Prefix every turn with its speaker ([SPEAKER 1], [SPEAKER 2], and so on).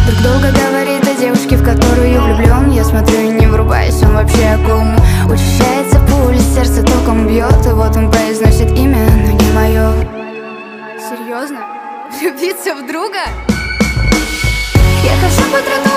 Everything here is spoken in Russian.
[SPEAKER 1] Друг долго говорит о девушке, в которую влюблен. Я смотрю и не врубаюсь, он вообще о ком? Учащается пульс, сердце током бьет, и вот он произносит имя, но не мое. Серьезно? Влюбиться в друга? Я хожу по тротуару